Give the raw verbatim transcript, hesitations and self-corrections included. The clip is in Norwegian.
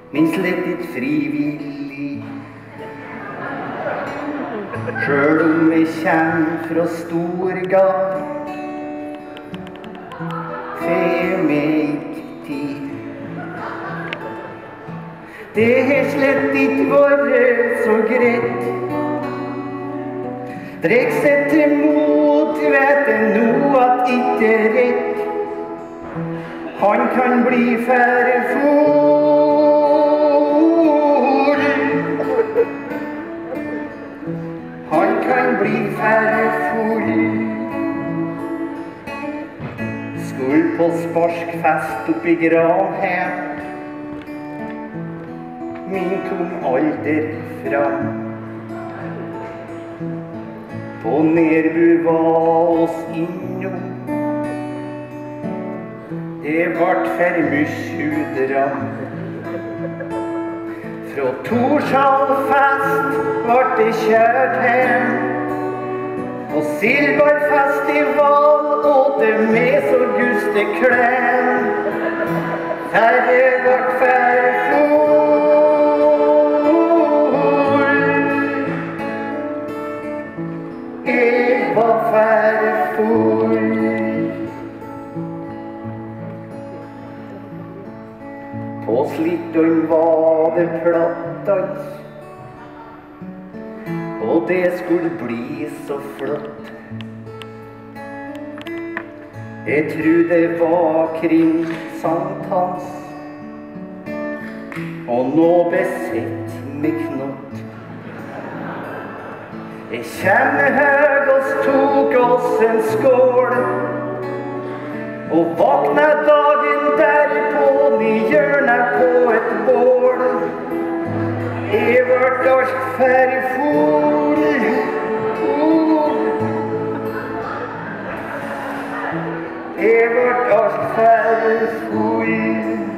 men slett ikke frivillig. Sjøl om jeg kjem fra Storgata, får meg ikke tid. Det har slett ikke vært så greit. Dreg seg til mot, vet jeg nå at ikke er rett. Han kan bli færre full. Han kan bli færre full. Skulle på sparskfest oppi Granheim. Min kom alder fram. På Nerbu var oss innom. Det vart for mykjudram. Fra Torshallfest vart det kjørt hjem. På Silberfestival åt det med så guste klem. Færre vart færre full. Jeg var færre full. På Slittøyen var det plattdans, og det skulle bli så flott. Jeg tror det var kring sankthans, og nå besett med knott. Jeg kjenner høg oss tok oss en skål, og vakna dagen derpå i hjørnet på et bål. Jeg vart alt færre full. Jeg vart alt færre full.